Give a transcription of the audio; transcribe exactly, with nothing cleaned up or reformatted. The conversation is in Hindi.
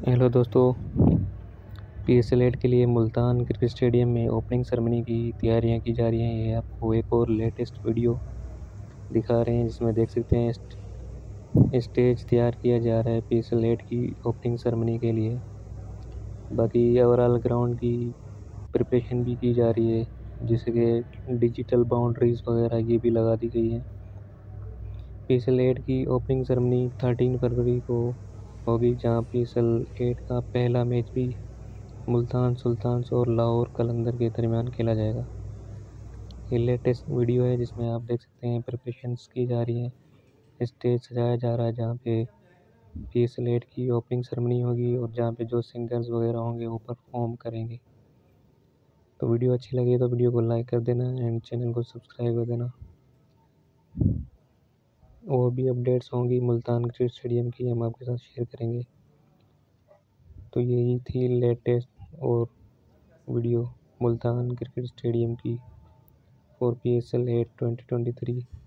हेलो दोस्तों। पी एस एल एट के लिए मुल्तान क्रिकेट स्टेडियम में ओपनिंग सेरेमनी की तैयारियां की जा रही हैं। ये आपको एक और लेटेस्ट वीडियो दिखा रहे हैं जिसमें देख सकते हैं स्ट- स्टेज तैयार किया जा रहा है पी एस एल एट की ओपनिंग सेरेमनी के लिए। बाकी ओवरऑल ग्राउंड की प्रिपरेशन भी की जा रही है, जिससे कि डिजिटल बाउंड्रीज वगैरह ये भी लगा दी गई हैं। पी एस एल एट की ओपनिंग सेरेमनी थर्टीन फरवरी को होगी, जहां पी एस एल एट का पहला मैच भी मुल्तान सुल्तान्स और लाहौर कलंदर के दरमियान खेला जाएगा। ये लेटेस्ट वीडियो है जिसमें आप देख सकते हैं प्रिपरेशंस की जा रही है, स्टेज सजाया जा रहा है जहाँ पे पी एस एल एट की ओपनिंग सेरेमनी होगी और जहाँ पे जो सिंगर्स वगैरह होंगे वो परफॉर्म करेंगे। तो वीडियो अच्छी लगी तो वीडियो को लाइक कर देना एंड चैनल को सब्सक्राइब कर देना। और भी अपडेट्स होंगी मुल्तान क्रिकेट स्टेडियम की, हम आपके साथ शेयर करेंगे। तो यही थी लेटेस्ट और वीडियो मुल्तान क्रिकेट स्टेडियम की for P S L eight twenty twenty three.